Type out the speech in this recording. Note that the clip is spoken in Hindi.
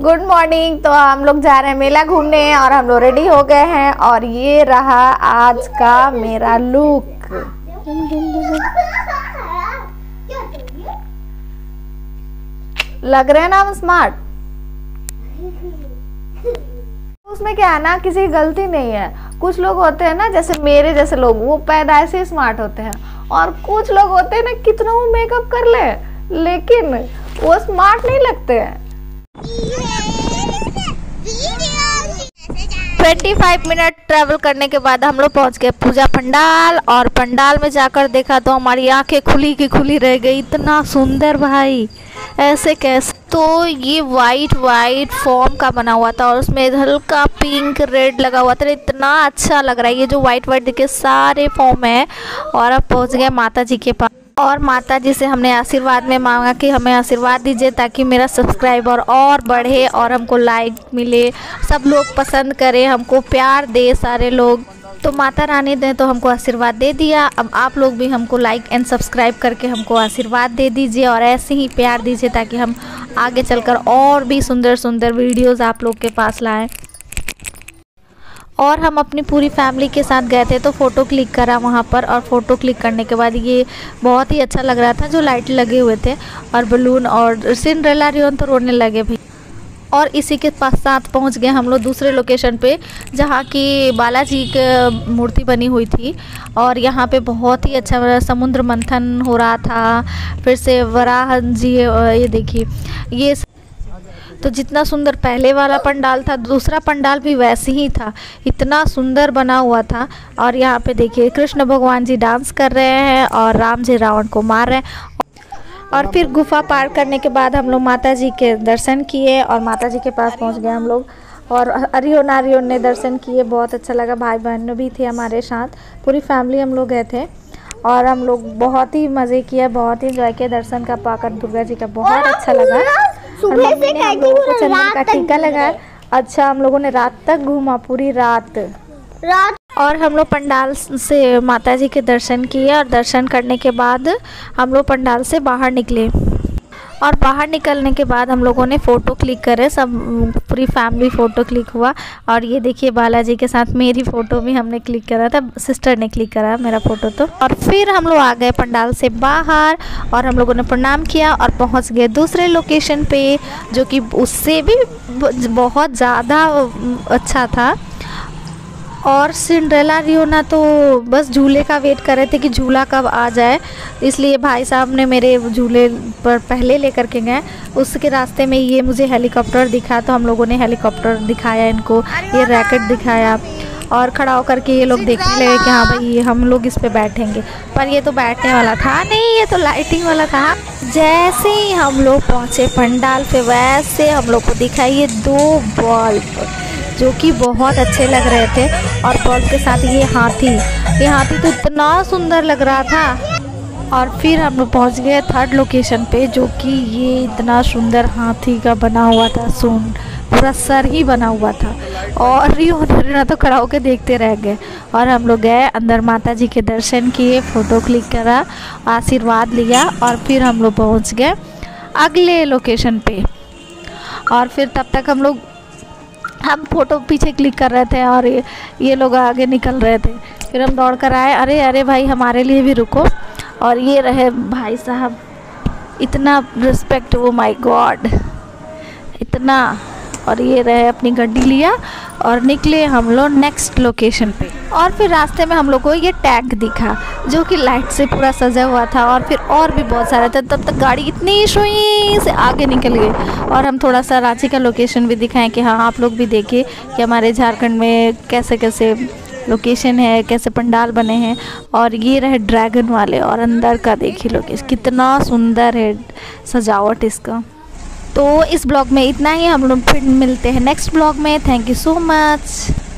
Good morning. तो हम लोग जा रहे हैं मेला घूमने और हम लोग रेडी हो गए हैं और ये रहा आज का मेरा लुक। लग रहे हैं ना हम स्मार्ट। उसमें क्या है ना, किसी की गलती नहीं है। कुछ लोग होते हैं ना, जैसे मेरे जैसे लोग, वो पैदाइश से स्मार्ट होते हैं, और कुछ लोग होते हैं ना कितना वो मेकअप कर ले लेकिन वो स्मार्ट नहीं लगते हैं। 25 मिनट ट्रैवल करने के बाद हम लोग पहुंच गए पूजा पंडाल, और पंडाल में जाकर देखा तो हमारी आंखें खुली की खुली रह गई। इतना सुंदर भाई, ऐसे कैसे। तो ये वाइट फॉर्म का बना हुआ था और उसमें हल्का पिंक रेड लगा हुआ था। इतना अच्छा लग रहा है। ये जो वाइट दिखे सारे फॉर्म है। और अब पहुंच गए माता जी के पास, और माता जी से हमने आशीर्वाद में मांगा कि हमें आशीर्वाद दीजिए ताकि मेरा सब्सक्राइबर और बढ़े और हमको लाइक मिले, सब लोग पसंद करें, हमको प्यार दे सारे लोग। तो माता रानी ने तो हमको आशीर्वाद दे दिया। अब आप लोग भी हमको लाइक एंड सब्सक्राइब करके हमको आशीर्वाद दे दीजिए और ऐसे ही प्यार दीजिए ताकि हम आगे चलकर और भी सुंदर सुंदर वीडियोज़ आप लोग के पास लाएँ। और हम अपनी पूरी फैमिली के साथ गए थे तो फ़ोटो क्लिक करा वहाँ पर, और फ़ोटो क्लिक करने के बाद ये बहुत ही अच्छा लग रहा था जो लाइट लगे हुए थे और बलून, और सिंड्रेला रियोन तो रोने लगे भी। और इसी के पास साथ पहुँच गए हम लोग दूसरे लोकेशन पे जहाँ की बालाजी की मूर्ति बनी हुई थी। और यहाँ पे बहुत ही अच्छा समुद्र मंथन हो रहा था। फिर से वराह जी, ये देखिए, ये तो जितना सुंदर पहले वाला पंडाल था, दूसरा पंडाल भी वैसे ही था, इतना सुंदर बना हुआ था। और यहाँ पे देखिए कृष्ण भगवान जी डांस कर रहे हैं और राम जी रावण को मार रहे हैं। और फिर गुफा पार करने के बाद हम लोग माता जी के दर्शन किए और माता जी के पास पहुँच गए हम लोग। और अरियोन ने दर्शन किए, बहुत अच्छा लगा। भाई बहन भी थे हमारे साथ, पूरी फैमिली हम लोग गए थे और हम लोग बहुत ही मज़े किए, बहुत ही इंजॉय किया दर्शन का पाकर दुर्गा जी का, बहुत अच्छा लगा। और मम्मी ने हम लोगों को चंदन का टीका लगाया। अच्छा, हम लोगों ने रात तक घूमा, पूरी रात। और हम लोग पंडाल से माता जी के दर्शन किए और दर्शन करने के बाद हम लोग पंडाल से बाहर निकले। और बाहर निकलने के बाद हम लोगों ने फ़ोटो क्लिक करे, सब पूरी फैमिली फ़ोटो क्लिक हुआ। और ये देखिए बालाजी के साथ मेरी फ़ोटो भी हमने क्लिक करा था, सिस्टर ने क्लिक करा मेरा फ़ोटो तो। और फिर हम लोग आ गए पंडाल से बाहर और हम लोगों ने प्रणाम किया और पहुंच गए दूसरे लोकेशन पे, जो कि उससे भी बहुत ज़्यादा अच्छा था। और सिंड्रेला रियोना तो बस झूले का वेट कर रहे थे कि झूला कब आ जाए, इसलिए भाई साहब ने मेरे झूले पर पहले लेकर के गए। उसके रास्ते में ये मुझे हेलीकॉप्टर दिखा तो हम लोगों ने हेलीकॉप्टर दिखाया इनको, ये रैकेट दिखाया और खड़ा होकर के ये लोग देखने लगे कि हाँ भाई हम लोग इस पे बैठेंगे, पर ये तो बैठने वाला था नहीं, ये तो लाइटिंग वाला था। जैसे ही हम लोग पहुँचे पंडाल पे वैसे हम लोग को दिखाई ये 2 बल्ब जो कि बहुत अच्छे लग रहे थे, और बल्ब के साथ ये हाथी तो इतना सुंदर लग रहा था। और फिर हम लोग पहुँच गए थर्ड लोकेशन पे, जो कि ये इतना सुंदर हाथी का बना हुआ था, पूरा सर ही बना हुआ था। और रियोना तो खड़ा होकर देखते रह गए। और हम लोग गए अंदर, माता जी के दर्शन किए, फ़ोटो क्लिक करा, आशीर्वाद लिया और फिर हम लोग पहुँच गए अगले लोकेशन पे। और फिर तब तक हम फ़ोटो पीछे क्लिक कर रहे थे और ये लोग आगे निकल रहे थे। फिर हम दौड़ कर आए, अरे भाई हमारे लिए भी रुको। और ये रहे भाई साहब, इतना रिस्पेक्ट, ओ माय गॉड, इतना। और ये रहे, अपनी गाड़ी लिया और निकले हम लोग नेक्स्ट लोकेशन पे। और फिर रास्ते में हम लोग को ये टैंक दिखा जो कि लाइट से पूरा सजा हुआ था, और फिर और भी बहुत सारे थे। तब तक गाड़ी इतनी शुई से आगे निकल गई। और हम थोड़ा सा रांची का लोकेशन भी दिखाएं कि हाँ आप लोग भी देखिए कि हमारे झारखंड में कैसे कैसे लोकेशन है, कैसे पंडाल बने हैं। और ये रहे ड्रैगन वाले, और अंदर का देखिए लोकेशन कितना सुंदर है सजावट इसका। तो इस ब्लॉग में इतना ही, हम लोग फिर मिलते हैं नेक्स्ट ब्लॉग में। Thank you so much.